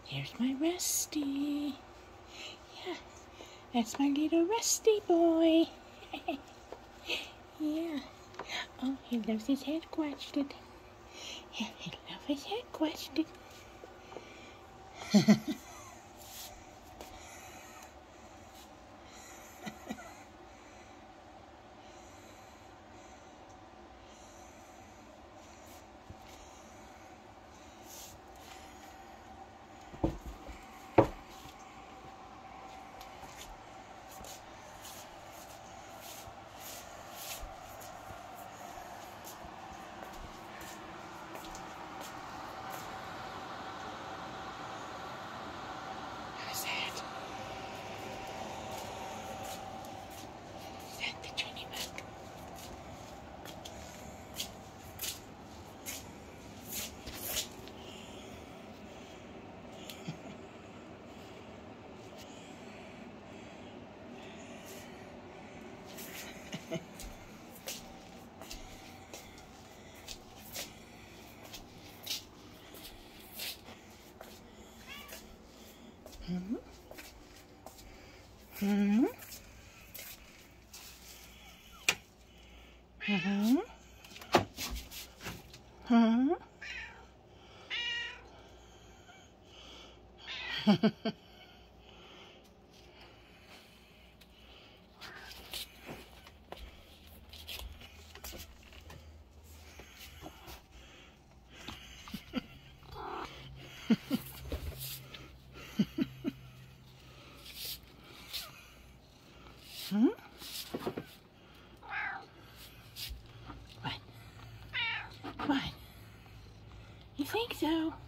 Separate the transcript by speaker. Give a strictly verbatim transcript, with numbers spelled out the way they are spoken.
Speaker 1: Here's my Rusty. Yeah, that's my little Rusty boy. Yeah. Oh, he loves his head quested. Yeah, he loves his head quested. How's that? Is that the Junirbug? Hmm? Hmm? Hmm? Hmm? Hmm? What? What? You think so?